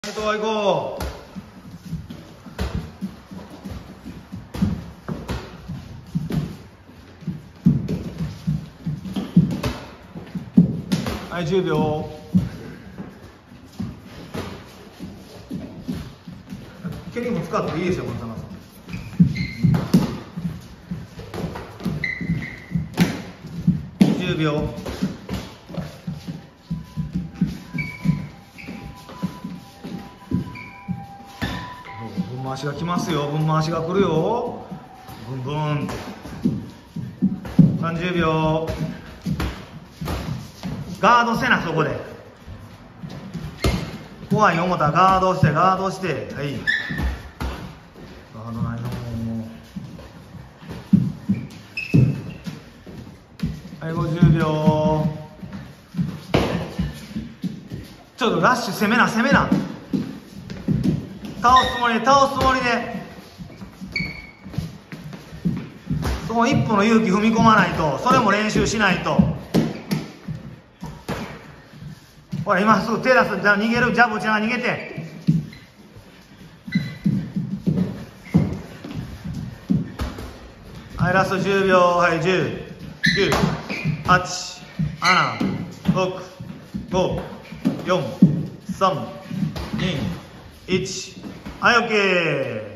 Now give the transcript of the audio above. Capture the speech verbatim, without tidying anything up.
あとは行こう。はい、じゅうびょう。蹴りも使っていいですよ、松永さん。じゅうびょう。分回しが来ますよ。分回しが来るよ。ブンブン。さんじゅうびょう。ガードせな、そこで。怖い思ったらガードして、ガードして。はい。ガードないのもう。はい、ごじゅうびょう。ちょっとラッシュ攻めな、攻めな。倒すつもりで、倒すつもりで。そこ一歩の勇気踏み込まないと、それも練習しないと。ほら、今すぐ手出す、じゃあ逃げる、ジャブ、じゃあ逃げて。はい、ラストじゅうびょう。はい、じゅう、きゅう、はち、なな、ろく、ご、よん、さん、に、いち。はい、オッケー。